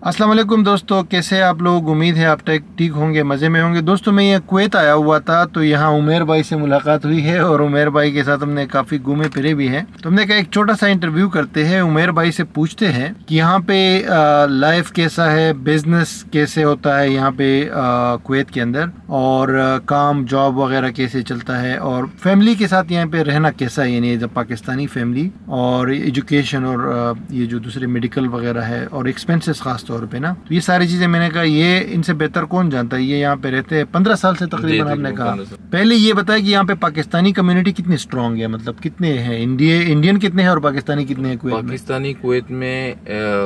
अस्सलाम वालेकुम दोस्तों, कैसे आप लोग। उम्मीद है आप ठीक होंगे, मज़े में होंगे। दोस्तों मैं ये कुवैत आया हुआ था तो यहाँ उमेर भाई से मुलाकात हुई है और उमेर भाई के साथ हमने काफ़ी घूमे फिरे भी हैं। तो हमने कहा एक छोटा सा इंटरव्यू करते हैं, उमेर भाई से पूछते हैं कि यहाँ पे लाइफ कैसा है, बिजनेस कैसे होता है यहाँ पे कुवैत के अंदर, और काम जॉब वगैरह कैसे चलता है, और फैमिली के साथ यहाँ पे रहना कैसा है, यानी जब पाकिस्तानी फैमिली, और एजुकेशन, और ये जो दूसरे मेडिकल वगैरह है, और एक्सपेंसेस खास तौर पे ना। तो ये सारी चीजें मैंने कहा ये इनसे बेहतर कौन जानता है, ये यहाँ पे रहते हैं 15 साल से तकरीबन। आपने कहा पहले ये बताया कि यहाँ पे पाकिस्तानी कम्युनिटी कितनी स्ट्रांग है, मतलब कितने हैं इंडियन कितने हैं और पाकिस्तानी कितने हैं कुवैत में? पाकिस्तानी कुवैत में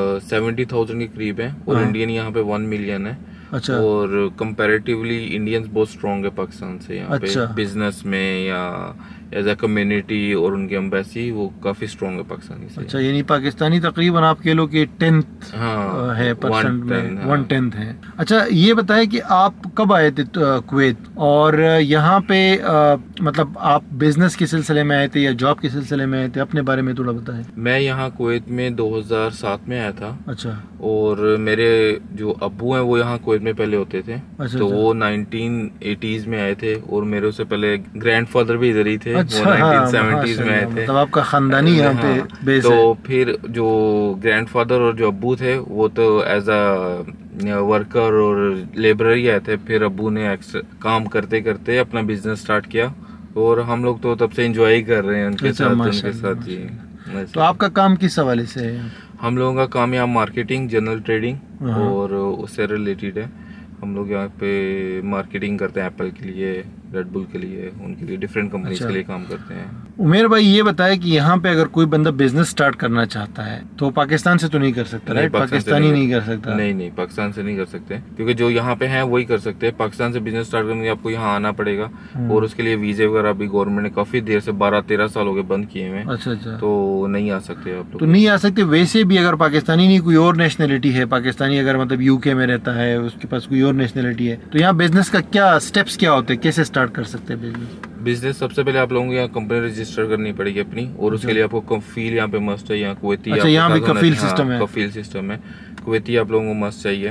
70,000 के करीब है और इंडियन यहाँ पे 1 मिलियन है। अच्छा। और कंपैरेटिवली इंडियंस बहुत स्ट्रांग है पाकिस्तान से यहाँ पे बिजनेस में या एज अ कम्युनिटी, और उनकी एम्बेसी वो काफी स्ट्रांग है पाकिस्तानी से। अच्छा, यानी पाकिस्तानी तकरीबन आप कह लो कि 10th है परसेंट में, 1/10 है। अच्छा, ये बताए कि आप कब आए थे कुवैत, और यहाँ पे मतलब आप बिजनेस के सिलसिले में आए थे या जॉब के सिलसिले में आए थे, अपने बारे में थोड़ा बताएं। मैं यहाँ कुवैत में 2007 में आया था। अच्छा। और मेरे जो अब्बू हैं वो यहाँ कुवैत में पहले होते थे। अच्छा, तो वो 1980s में आए थे, और मेरे उससे पहले ग्रैंडफादर भी इधर ही थे। अच्छा, वो 1970s में आए थे। मतलब आपका खानदानी यहाँ पे बेस है। तो फिर जो ग्रैंडफादर और जो अब्बू थे वो तो एज अ वर्कर और लेबरर ही आए थे। फिर अब्बू ने काम करते करते अपना बिजनेस स्टार्ट किया, और हम लोग तो तब से एंजॉय ही कर रहे हैं उनके साथ ही। तो आपका काम किस हवाले से है? हम लोगों का काम यहाँ मार्केटिंग, जनरल ट्रेडिंग और उससे रिलेटेड है। हम लोग यहाँ पे मार्केटिंग करते हैं एप्पल के लिए, रेड बुल के लिए, उनके लिए डिफरेंट कंपनीज के लिए काम करते हैं। उमेर भाई ये बताए कि यहाँ पे अगर कोई बंदा बिजनेस स्टार्ट करना चाहता है तो पाकिस्तान से तो नहीं कर सकता, राइट? पाकिस्तानी नहीं कर सकता। नहीं, पाकिस्तान से नहीं कर सकते, क्योंकि जो यहाँ पे हैं वही कर सकते हैं। पाकिस्तान से बिजनेस स्टार्ट करने के लिए आपको यहाँ आना पड़ेगा, और उसके लिए वीजे वगैरह भी गवर्नमेंट ने काफी देर से 12-13 साल हो गए बंद किए हुए। अच्छा। तो नहीं आ सकते आप लोग। तो नहीं आ सकते। वैसे भी अगर पाकिस्तानी नहीं, कोई और नेशनलिटी है, पाकिस्तानी अगर मतलब यूके में रहता है, उसके पास कोई और नेशनलिटी है, तो यहाँ बिजनेस का क्या स्टेप्स क्या होते हैं, कैसे स्टार्ट कर सकते हैं बिजनेस? सबसे पहले आप लोगों को यहाँ कंपनी रजिस्टर करनी पड़ेगी अपनी, और उसके लिए आपको कफील यहाँ पे मस्ट है। यहाँ कुवैती। अच्छा, यहाँ भी कफील सिस्टम है? कफील सिस्टम है, कुवैती आप लोगों को मस्ट चाहिए।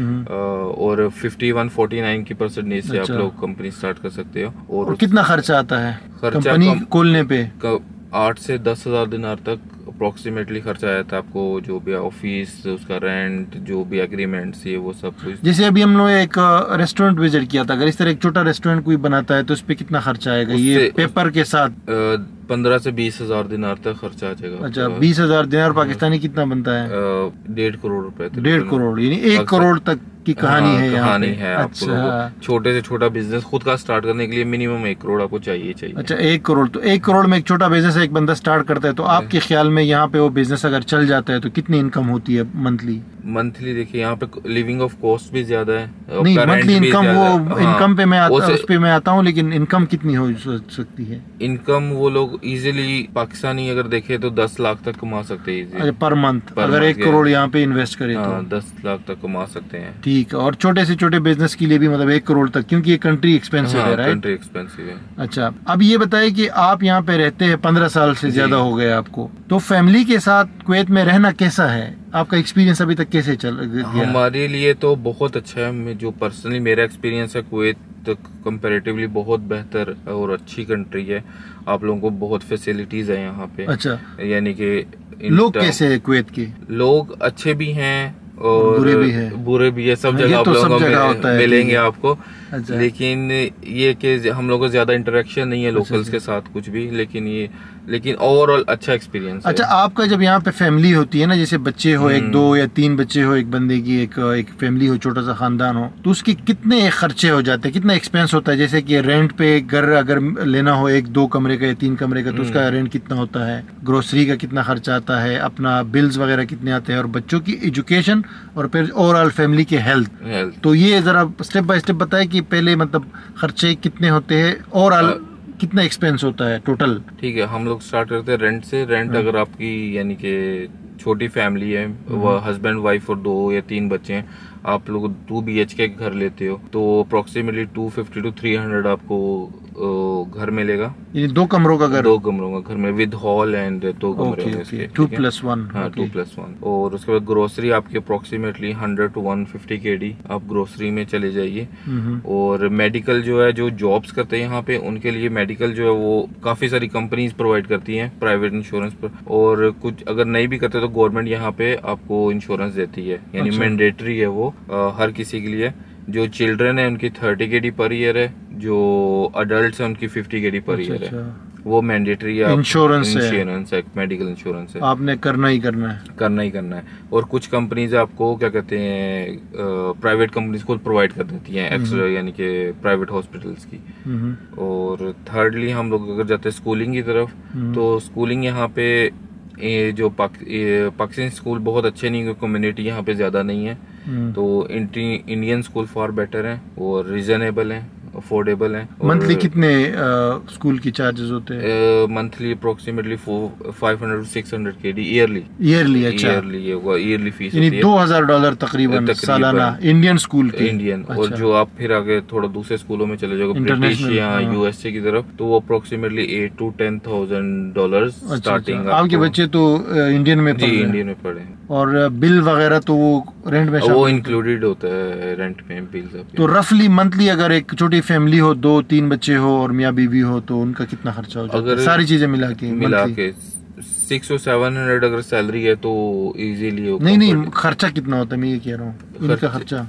और 51-49 की परसेंटेज से आप लोग कंपनी स्टार्ट कर सकते हो। और कितना खर्चा आता है कंपनी खोलने पे? 8 से 10 हजार दिनार तक अप्रोक्सीमेटली खर्चा आया था आपको, जो भी ऑफिस, उसका रेंट, जो भी एग्रीमेंट्स, ये वो सब कुछ। जैसे अभी हम लोग एक रेस्टोरेंट विजिट किया था, अगर इस तरह एक छोटा रेस्टोरेंट कोई बनाता है तो उस पे कितना खर्चा आएगा ये पेपर के साथ? 15 से 20 हजार दिनार तक खर्चा आ जाएगा। अच्छा, 20,000 दिनार पाकिस्तानी कितना बनता है? 1.5 करोड़ रुपए। 1.5 करोड़, यानी 1 करोड़ तक की कहानी है। कहानी है। अच्छा। आपको छोटे से छोटा बिजनेस खुद का स्टार्ट करने के लिए मिनिमम 1 करोड़ आपको चाहिए। अच्छा, 1 करोड़। तो 1 करोड़ में एक छोटा बिजनेस एक बंदा स्टार्ट करता है, तो आपके ख्याल में यहाँ पे वो बिजनेस अगर चल जाता है तो कितनी इनकम होती है मंथली? देखिए यहाँ पे लिविंग ऑफ कॉस्ट भी ज्यादा है। नहीं, मंथली इनकम, वो इनकम पे मैं आता हूँ, लेकिन इनकम कितनी हो सकती है? इनकम वो लोग इजीली, पाकिस्तानी अगर देखे तो 10 लाख तक कमा सकते हैं पर मंथ। अगर 1 करोड़ यहाँ पे इन्वेस्ट करे तो 10 लाख तक कमा सकते हैं। ठीक है। और छोटे से छोटे बिजनेस के लिए भी मतलब 1 करोड़ तक, क्योंकि ये कंट्री एक्सपेंसिव है, राइट? कंट्री एक्सपेंसिव है। अच्छा, अब ये बताइए कि आप यहाँ पे रहते हैं 15 साल से ज्यादा हो गए आपको, तो फैमिली के साथ कुवैत में रहना कैसा है? आपका एक्सपीरियंस अभी तक कैसे चल गया? हमारे लिए तो बहुत अच्छा है। जो पर्सनली मेरा एक्सपीरियंस है, कुवैत कंपैरेटिवली बहुत बेहतर और अच्छी कंट्री है। आप लोगों को बहुत फैसिलिटीज है यहाँ पे। अच्छा। यानी कि लोग कैसे है कुवैत के? लोग अच्छे भी हैं और बुरे भी है। सब जगह आप लोगों को मिलेंगे आपको। अच्छा। लेकिन ये कि हम लोगों को ज्यादा इंटरेक्शन नहीं है लोकल्स के साथ कुछ भी, लेकिन ओवरऑल अच्छा एक्सपीरियंस है। अच्छा, आपका जब यहाँ पे फैमिली होती है ना, जैसे बच्चे हो, 1, 2 या 3 बच्चे हो, एक बंदे की एक फैमिली हो, छोटा सा खानदान हो, तो उसके कितने खर्चे हो जाते हैं, कितना एक्सपेंस होता है? जैसे कि रेंट पे घर अगर लेना हो 1-2 कमरे का या 3 कमरे का, तो उसका रेंट कितना होता है? ग्रोसरी का कितना खर्चा आता है? अपना बिल्स वगैरह कितने आते हैं? और बच्चों की एजुकेशन, और फिर ओवरऑल फैमिली के हेल्थ। तो ये जरा स्टेप बाय स्टेप बताए कि पहले मतलब खर्चे कितने होते हैं, ओवरऑल कितना एक्सपेंस होता है टोटल? ठीक है, हम लोग स्टार्ट करते हैं रेंट से। रेंट अगर आपकी यानी कि छोटी फैमिली है, वो हस्बैंड वाइफ और 2 या 3 बच्चे हैं, आप लोग 2 BHK घर लेते हो तो अप्रोक्सीमेटली 250 to 300 आपको घर मिलेगा। ये 2 कमरों का घर? 2 कमरों का घर में विद हॉल एंड 2 कमरे होंगे इसके। 2+1। हाँ 2+1। और उसके बाद ग्रोसरी आपकी अप्रोक्सीमेटली 100 to 150 kg आप ग्रोसरी में चले जाइए। और मेडिकल जो है, जो जॉब्स करते हैं यहाँ पे, उनके लिए मेडिकल जो है वो काफी सारी कंपनीज प्रोवाइड करती हैं प्राइवेट इंश्योरेंस पर। और कुछ अगर नहीं भी करते तो गवर्नमेंट यहाँ पे आपको इंश्योरेंस देती है, यानी मैंडेटरी है वो हर किसी के लिए। जो चिल्ड्रन है उनकी 30 kg पर ईयर है, जो अडल्ट है उनकी 50 kg पर ईयर है। वो मैंडेटरी है, इंश्योरेंस है, मेडिकल इंश्योरेंस है, आपने करना ही करना है। और कुछ कंपनीज आपको क्या कहते हैं, प्राइवेट कंपनीज खुद प्रोवाइड कर देती हैं एक्स्ट्रा, यानी कि प्राइवेट हॉस्पिटल्स की। और थर्डली हम लोग अगर जाते हैं स्कूलिंग की तरफ, तो स्कूलिंग यहाँ पे जो पाकिस्तानी स्कूल बहुत अच्छे नहीं, कम्युनिटी यहाँ पे ज्यादा नहीं है, तो इंडियन स्कूल फॉर बेटर है और रीजनेबल है, अफोर्डेबल है। मंथली कितने स्कूल की चार्जेस होते हैं? Monthly approximately 500 to 600 kg yearly. अच्छा, ईयरली फीस $2000 तकरीबन सालाना इंडियन स्कूल की। अच्छा। और जो आप फिर आगे थोड़ा दूसरे स्कूलों में चले जाओगे, ब्रिटिश या यूएसए की तरफ, तो वो अप्रोक्सीमेटली $8,000 to $10,000 स्टार्टिंग। आपके बच्चे तो इंडियन में पढ़े। और बिल वगैरह तो वो रेंट में वो इंक्लूडेड होता है रेंट में, बिल। तो रफली मंथली अगर एक छोटी फैमिली हो, 2-3 बच्चे हो और मियाँ बीवी हो, तो उनका कितना खर्चा हो जाता है सारी चीजें मिला के? 600 to 700 अगर सैलरी है तो इजीली। नहीं, खर्चा कितना होता है मैं ये कह रहा हूँ, इनका खर्चा?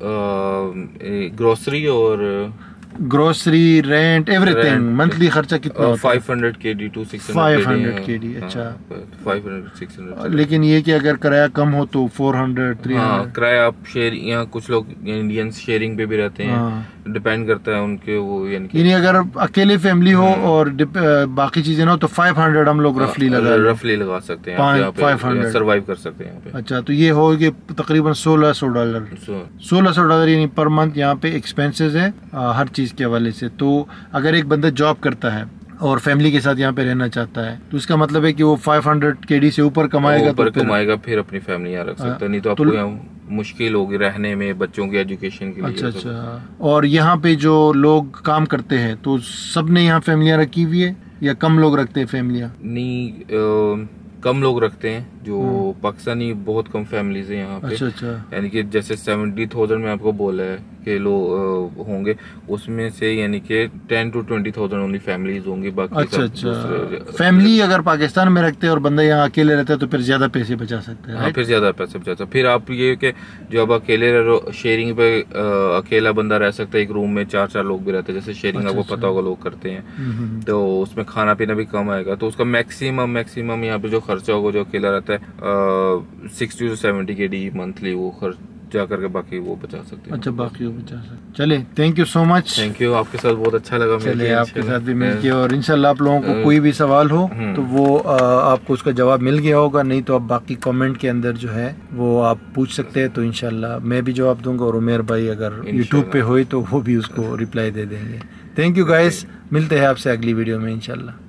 ग्रोसरी, रेंट, एवरीथिंग, मंथली खर्चा कितना होता है? 500 kg to 600 kg। अच्छा, 500 to 600। लेकिन ये कि अगर किराया कम हो तो 400-300। किराया आप शेयरिंग, यहाँ कुछ लोग इंडियंस शेयरिंग पे भी रहते हैं, डिपेंड करता है उनके वो, यानी अगर अकेले फैमिली हो और बाकी चीजें ना हो तो 500 हम लोग रफली लगा सकते हैं, 500 सर्वाइव कर सकते हैं यहाँ पे। अच्छा, तो ये हो गए तकरीबन $1,600 यानी पर मंथ यहाँ पे एक्सपेंसेस है हर चीज के हवाले से। तो अगर एक बंदा जॉब करता है और फैमिली के साथ यहाँ पे रहना चाहता है, तो इसका मतलब है कि वो 500 kg से ऊपर कमाएगा, फिर अपनी फैमिली यहाँ रख सकता है। नहीं तो आपको यहाँ मुश्किल होगी रहने में, बच्चों की एजुकेशन के लिए। अच्छा। और यहाँ पे जो लोग काम करते हैं तो सबने यहाँ फैमिलियाँ रखी हुई है या कम लोग रखते हैं फैमिलियाँ? नहीं, कम लोग रखते हैं, जो पाकिस्तानी बहुत कम फैमिलीज है यहाँ पे। अच्छा। यानी कि जैसे 70,000 में आपको बोला है कि लोग होंगे, उसमें से यानी कि 10 to 20,000 ओनली फैमिलीज होंगी, बाकी अच्छा। फैमिली अगर पाकिस्तान में रखते हैं और बंदा यहाँ अकेले रहता है तो फिर ज्यादा पैसे बचा सकते हैं। फिर ज्यादा पैसे बचा सकते हैं। फिर आप ये कि जो अब अकेले शेयरिंग पे अकेला बंदा रह सकता है, एक रूम में 4 लोग भी रहते हैं, जैसे शेयरिंग आपको पता होगा लोग करते हैं, तो उसमें खाना पीना भी कम आएगा, तो उसका मैक्सिमम यहाँ पे जो खर्चा होगा, जो अकेला रहता है 60 to 70 kg मंथली, वो खर्च जा करके बाकी वो बचा सकते हैं। अच्छा, बाकी वो बचा सकते। चले, thank you so much. Thank you, आपके साथ बहुत अच्छा लगा। चले, आपके साथ भी मिलके, और इंशाल्लाह आप लोगों को कोई भी सवाल हो तो वो आपको उसका जवाब मिल गया होगा, नहीं तो आप बाकी कमेंट के अंदर जो है वो आप पूछ सकते हैं, तो इंशाल्लाह मैं भी जवाब दूंगा, और उमेर भाई अगर यूट्यूब पे हो तो वो भी उसको रिप्लाई दे देंगे। थैंक यू गाइस, मिलते हैं आपसे अगली वीडियो में इंशाल्लाह।